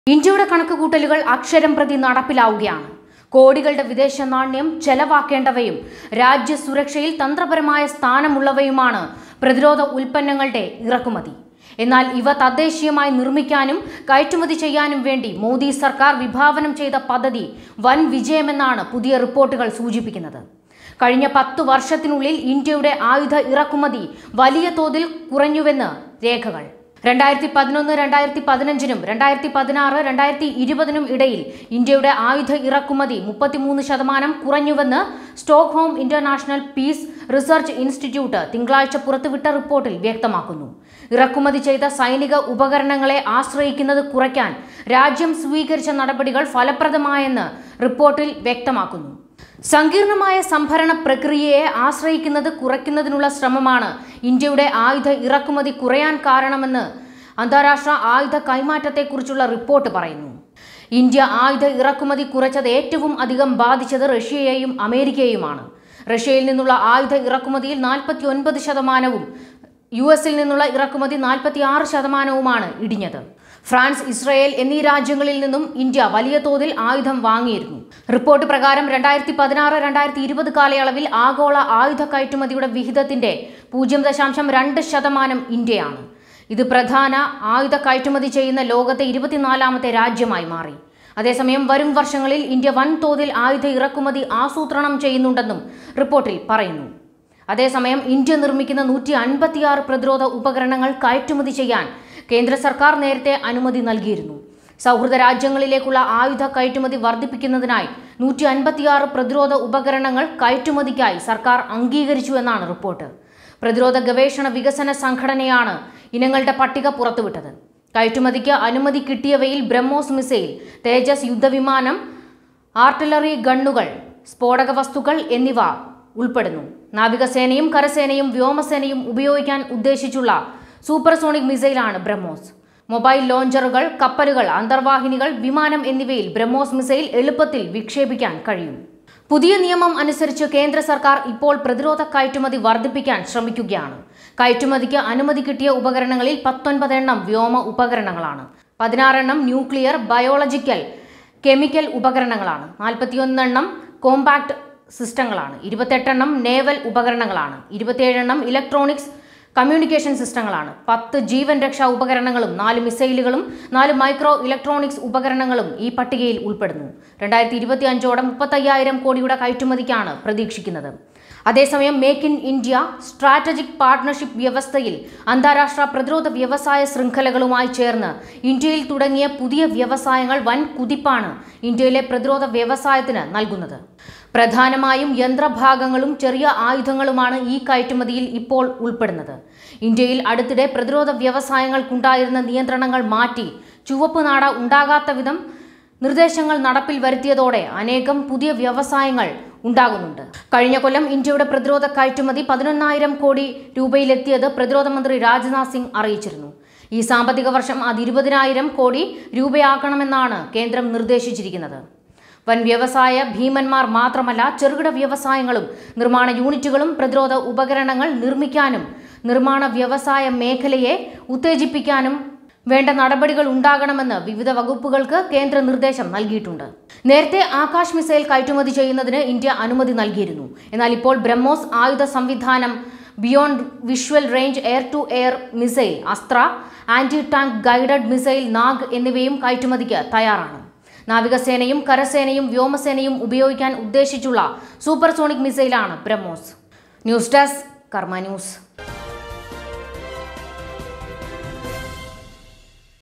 ഇന്ത്യയുടെ കണക്കുകൂട്ടലുകൾ അക്ഷരം പ്രതി നടപ്പിലാവുകയാണ്. കോടികളുടെ വിദേശ നാണ്യം ചെലവാക്കേണ്ടവയും രാജ്യസുരക്ഷയിൽ തന്ത്രപരമായ സ്ഥാനമുള്ളവയുമാണ് പ്രതിരോധ ഉൽപ്പന്നങ്ങളുടെ ഇറക്കുമതി. എന്നാൽ ഇവ തദ്ദേശീയമായി നിർമ്മിക്കാനും കയറ്റുമതി ചെയ്യാനും വേണ്ടി മോദി സർക്കാർ വിഭാവനം ചെയ്ത പദ്ധതി വൻ വിജയമെന്നാണ് പുതിയ റിപ്പോർട്ടുകൾ സൂചിപ്പിക്കുന്നത്. കഴിഞ്ഞ 10 വർഷത്തിനുള്ളിൽ ഇന്ത്യയുടെ ആയുധ ഇറക്കുമതി വലിയ തോതിൽ കുറഞ്ഞുവെന്ന് രേഖകൾ. 2011-2015 2016-2020 ഇടയിൽ ഇന്ത്യയുടെ ആയുധ ഇറക്കുമതി 33% കുറഞ്ഞുവെന്ന് Stockholm international peace research institute തിങ്കളാഴ്ച പുറത്തുവിട്ട റിപ്പോർട്ടിൽ വ്യക്തമാക്കുന്നു. ഇറക്കുമതി ചെയ്ത സൈനിക ഉപകരണങ്ങളെ ആശ്രയിക്കുന്നത് കുറയ്ക്കാൻ രാജ്യം സ്വീകരിച്ച നടപടികൾ ഫലപ്രദമായെന്ന് റിപ്പോർട്ടിൽ വ്യക്തമാക്കുന്നു. സങ്കീർണമായ സംഭരണ പ്രക്രിയയെ ആശ്രയിക്കുന്നത് കുറയ്ക്കുന്നതിനുള്ള ശ്രമമാണ് ഇന്ത്യയുടെ ആയുധ ഇറക്കുമതി കുറയാൻ കാരണമെന്ന് അന്താരാഷ്ട്ര ആയുധ കൈമാറ്റത്തെക്കുറിച്ചുള്ള റിപ്പോർട്ട് പറയുന്നു. ഇന്ത്യ ആയുധ ഇറക്കുമതി കുറച്ചത് ഏറ്റവും അധികം ബാധിച്ചത് റഷ്യയെയും അമേരിക്കയെയുമാണ്. റഷ്യയിൽ നിന്നുള്ള ആയുധ ഇറക്കുമതിയിൽ 49%, US-ൽ നിന്നുള്ള ഇറക്കുമതി 46%വുമാണ് ഇടിഞ്ഞത്. ഫ്രാൻസ്, ഇസ്രായേൽ എന്നീ രാജ്യങ്ങളിൽ നിന്നും ഇന്ത്യ വലിയ തോതിൽ ആയുധം വാങ്ങിയിരുന്നു. റിപ്പോർട്ട് പ്രകാരം 2016-2020 കാലയളവിൽ ആഗോള ആയുധ കയറ്റുമതിയുടെ വിഹിതത്തിന്റെ 0.2% ഇന്ത്യയാണ്. ഇത് പ്രധാന ആയുധ കയറ്റുമതി ചെയ്യുന്ന ലോകത്തെ 24ാമത്തെ രാജ്യമായി മാറി. അതേസമയം വരും വർഷങ്ങളിൽ ഇന്ത്യ വൻതോതിൽ ആയുധ ഇറക്കുമതി ആസൂത്രണം ചെയ്യുന്നുണ്ടെന്നും റിപ്പോർട്ടിൽ പറയുന്നു. അതേസമയം ഇന്ത്യ നിർമ്മിക്കുന്ന 156 പ്രതിരോധ ഉപകരണങ്ങൾ കയറ്റുമതി ചെയ്യാൻ കേന്ദ്ര സർക്കാർ നേരത്തെ അനുമതി നൽകിയിരുന്നു. സൗഹൃദ രാജ്യങ്ങളിലേക്കുള്ള ആയുധ കയറ്റുമതി വർദ്ധിപ്പിക്കുന്നതിനായി 156 പ്രതിരോധ ഉപകരണങ്ങൾ കയറ്റുമതിക്കായി സർക്കാർ അംഗീകരിച്ചുവെന്നാണ് റിപ്പോർട്ട്. പ്രതിരോധ ഗവേഷണ വികസന സംഘടനയാണ് ഇനങ്ങളുടെ പട്ടിക പുറത്തുവിട്ടത്. കയറ്റുമതിക്ക് അനുമതി കിട്ടിയവയിൽ ബ്രഹ്മോസ് മിസൈൽ, തേജസ് യുദ്ധവിമാനം, ആർട്ടിലറി ഗണ്ണുകൾ, സ്ഫോടക വസ്തുക്കൾ എന്നിവ ഉൾപ്പെടുന്നു. നാവികസേനയും കരസേനയും വ്യോമസേനയും ഉപയോഗിക്കാൻ ഉദ്ദേശിച്ചുള്ള സൂപ്പർസോണിക് മിസൈലാണ് ബ്രഹ്മോസ്. മൊബൈൽ ലോഞ്ചറുകൾ, കപ്പലുകൾ, അന്തർവാഹിനികൾ, വിമാനം എന്നിവയിൽ ബ്രഹ്മോസ് മിസൈൽ എളുപ്പത്തിൽ വിക്ഷേപിക്കാൻ കഴിയും. പുതിയ നിയമം അനുസരിച്ച് കേന്ദ്ര സർക്കാർ ഇപ്പോൾ പ്രതിരോധ കയറ്റുമതി വർദ്ധിപ്പിക്കാൻ ശ്രമിക്കുകയാണ്. കയറ്റുമതിക്ക് അനുമതി കിട്ടിയ ഉപകരണങ്ങളിൽ 19 എണ്ണം വ്യോമ ഉപകരണങ്ങളാണ്, 16 എണ്ണം ന്യൂക്ലിയർ, ബയോളജിക്കൽ, കെമിക്കൽ ഉപകരണങ്ങളാണ്, 41 എണ്ണം കോമ്പാക്ട് സിസ്റ്റങ്ങളാണ്, 28 എണ്ണം നേവൽ ഉപകരണങ്ങളാണ്, 27 എണ്ണം ഇലക്ട്രോണിക്സ് കമ്മ്യൂണിക്കേഷൻ സിസ്റ്റങ്ങളാണ്, 10 ജീവൻ രക്ഷാ ഉപകരണങ്ങളും 4 മിസൈലുകളും 4 മൈക്രോ ഇലക്ട്രോണിക്സ് ഉപകരണങ്ങളും ഈ പട്ടികയിൽ ഉൾപ്പെടുന്നു. 2025ഓടെ 35,000 കോടിയുടെ കയറ്റുമതിക്കാണ് പ്രതീക്ഷിക്കുന്നത്. അതേസമയം make in India strategic partnership വ്യവസ്ഥയിൽ അന്താരാഷ്ട്ര പ്രതിരോധ വ്യവസായ ശൃംഖലകളുമായി ചേർന്ന് ഇന്ത്യയിൽ തുടങ്ങിയ പുതിയ വ്യവസായങ്ങൾ വൻ കുതിപ്പാണ് ഇന്ത്യയിലെ പ്രതിരോധ വ്യവസായത്തിന് നൽകുന്നത്. പ്രധാനമായും യന്ത്രഭാഗങ്ങളും ചെറിയ ആയുധങ്ങളുമാണ് ഈ കയറ്റുമതിയിൽ ഇപ്പോൾ ഉൾപ്പെടുന്നത്. ഇന്ത്യയിൽ അടുത്തിടെ പ്രതിരോധ വ്യവസായങ്ങൾക്കുണ്ടായിരുന്ന നിയന്ത്രണങ്ങൾ മാറ്റി ചുവപ്പ് നാട ഉണ്ടാകാത്ത വിധം നിർദ്ദേശങ്ങൾ നടപ്പിൽ വരുത്തിയതോടെ അനേകം പുതിയ വ്യവസായങ്ങൾ ഉണ്ടാകുന്നുണ്ട്. കഴിഞ്ഞ കൊല്ലം ഇന്ത്യയുടെ പ്രതിരോധ കയറ്റുമതി 11,000 കോടി രൂപയിലെത്തിയത് പ്രതിരോധ മന്ത്രി രാജ്നാഥ് സിംഗ് അറിയിച്ചിരുന്നു. ഈ സാമ്പത്തിക വർഷം അത് 20,000 കോടി രൂപയാക്കണമെന്നാണ് കേന്ദ്രം നിർദ്ദേശിച്ചിരിക്കുന്നത്. വൻ വ്യവസായ ഭീമന്മാർ മാത്രമല്ല, ചെറുകിട വ്യവസായങ്ങളും നിർമ്മാണ യൂണിറ്റുകളും പ്രതിരോധ ഉപകരണങ്ങൾ നിർമ്മിക്കാനും നിർമ്മാണ വ്യവസായ മേഖലയെ ഉത്തേജിപ്പിക്കാനും വേണ്ട നടപടികൾ ഉണ്ടാകണമെന്ന് വിവിധ വകുപ്പുകൾക്ക് കേന്ദ്ര നിർദ്ദേശം നൽകിയിട്ടുണ്ട്. നേരത്തെ ആകാശ് മിസൈൽ കയറ്റുമതി ചെയ്യുന്നതിന് ഇന്ത്യ അനുമതി നൽകിയിരുന്നു. എന്നാൽ ഇപ്പോൾ ബ്രഹ്മോസ് ആയുധ സംവിധാനം, beyond visual range air to air missile, Astra, anti tank guided missile Nag എന്നിവയും കയറ്റുമതിക്ക് തയ്യാറാണ്. നാവികസേനയും കരസേനയും വ്യോമസേനയും ഉപയോഗിക്കാൻ ഉദ്ദേശിച്ചുള്ള സൂപ്പർസോണിക് മിസൈലാണ് BrahMos. News desk Karma news.